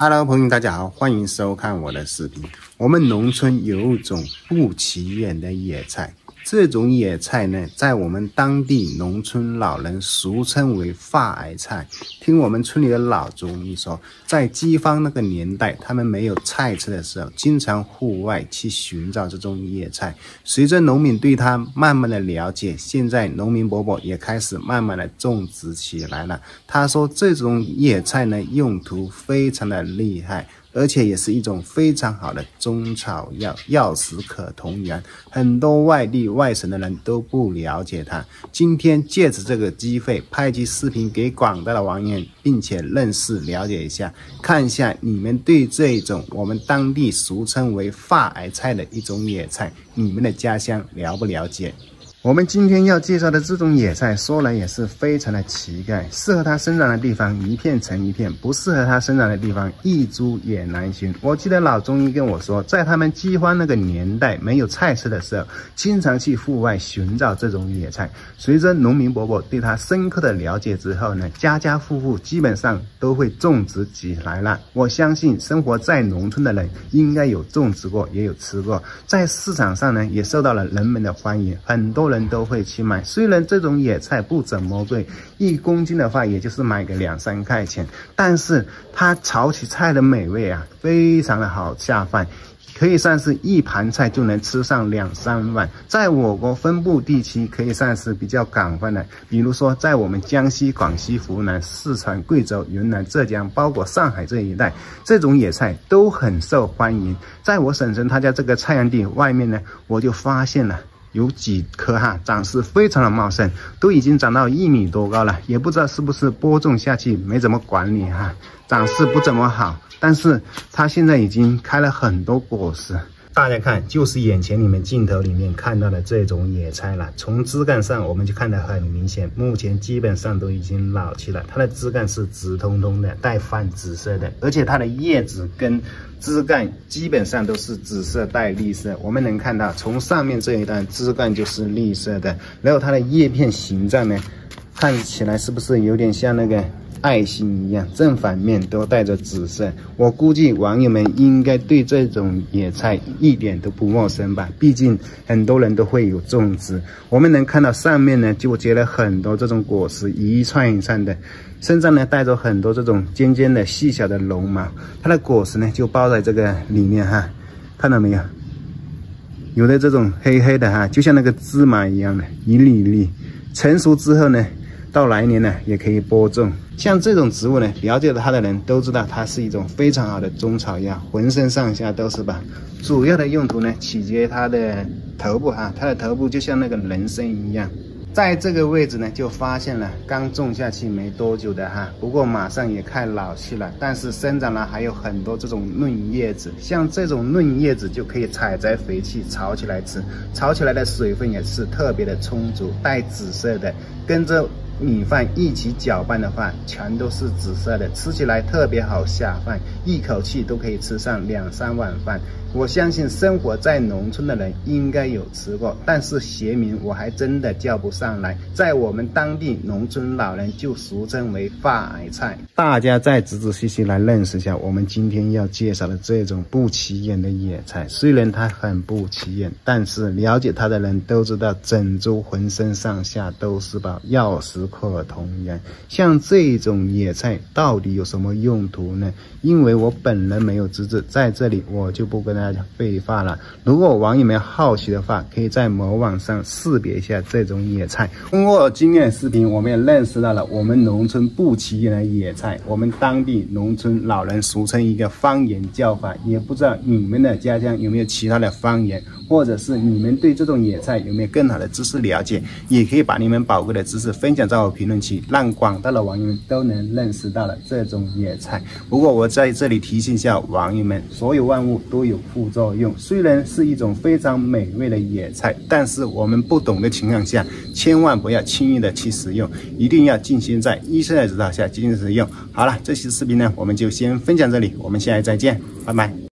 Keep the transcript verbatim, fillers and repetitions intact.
Hello， 朋友，大家好，欢迎收看我的视频。我们农村有一种不起眼的野菜，这种野菜呢，在我们当地农村老人俗称为发癌菜。听我们村里的老中医说，在饥荒那个年代，他们没有菜吃的时候，经常户外去寻找这种野菜。随着农民对它慢慢的了解，现在农民伯伯也开始慢慢的种植起来了。他说这种野菜呢，用途非常的厉害，而且也是一种非常好的中草药，药食可同源。很多外地外省的人都不了解它。今天借着这个机会，拍期视频给广大的网友，并且认识了解一下，看一下你们对这种我们当地俗称为发癌菜的一种野菜，你们的家乡了不了解？我们今天要介绍的这种野菜，说来也是非常的奇怪，适合它生长的地方一片成一片，不适合它生长的地方一株也难寻。我记得老中医跟我说，在他们饥荒那个年代，没有菜吃的时候，经常去户外寻找这种野菜。随着农民伯伯对它深刻的了解之后呢，家家户户基本上都会种植起来了。我相信生活在农村的人应该有种植过，也有吃过，在市场上呢也受到了人们的欢迎，很多人都会去买。虽然这种野菜不怎么贵，一公斤的话也就是买个两三块钱，但是它炒起菜的美味啊，非常的好下饭，可以算是一盘菜就能吃上两三碗。在我国分布地区可以算是比较广泛的，比如说在我们江西、广西、湖南、四川、贵州、云南、浙江，包括上海这一带，这种野菜都很受欢迎。在我婶婶她家这个菜园地外面呢，我就发现了有几棵哈，长势非常的茂盛，都已经长到一米多高了，也不知道是不是播种下去没怎么管理哈，长势不怎么好，但是它现在已经开了很多果实。大家看，就是眼前你们镜头里面看到的这种野菜了。从枝干上我们就看得很明显，目前基本上都已经老去了。它的枝干是直通通的，带泛紫色的，而且它的叶子跟枝干基本上都是紫色带绿色。我们能看到，从上面这一段枝干就是绿色的，然后它的叶片形状呢，看起来是不是有点像那个爱心一样，正反面都带着紫色。我估计网友们应该对这种野菜一点都不陌生吧，毕竟很多人都会有种植。我们能看到上面呢就结了很多这种果实，一串一串的，身上呢带着很多这种尖尖的细小的绒毛，它的果实呢就包在这个里面哈，看到没有？有的这种黑黑的哈，就像那个芝麻一样的，一粒一粒。成熟之后呢，到来年呢也可以播种。像这种植物呢，了解它的人都知道它是一种非常好的中草药，浑身上下都是吧。主要的用途呢，取决于它的头部哈，它的头部就像那个人参一样。在这个位置呢，就发现了刚种下去没多久的哈，不过马上也快老去了，但是生长了还有很多这种嫩叶子。像这种嫩叶子就可以采摘回去炒起来吃，炒起来的水分也是特别的充足，带紫色的，跟着米饭一起搅拌的话，全都是紫色的，吃起来特别好下饭，一口气都可以吃上两三碗饭。我相信生活在农村的人应该有吃过，但是学名我还真的叫不上来。在我们当地农村老人就俗称为发癌菜。大家再仔仔细细来认识一下我们今天要介绍的这种不起眼的野菜。虽然它很不起眼，但是了解它的人都知道，整株浑身上下都是宝，药食可同源。像这种野菜到底有什么用途呢？因为我本人没有资质，在这里我就不跟大家废话了。如果网友们好奇的话，可以在某网上识别一下这种野菜。通过今天的视频，我们也认识到了我们农村不起眼的野菜，我们当地农村老人俗称一个方言叫法，也不知道你们的家乡有没有其他的方言，或者是你们对这种野菜有没有更好的知识了解，也可以把你们宝贵的知识分享在我评论区，让广大的网友们都能认识到了这种野菜。不过我在这里提醒一下网友们，所有万物都有副作用，虽然是一种非常美味的野菜，但是我们不懂的情况下，千万不要轻易的去使用，一定要进行在医生的指导下进行使用。好了，这期视频呢，我们就先分享这里，我们下期再见，拜拜。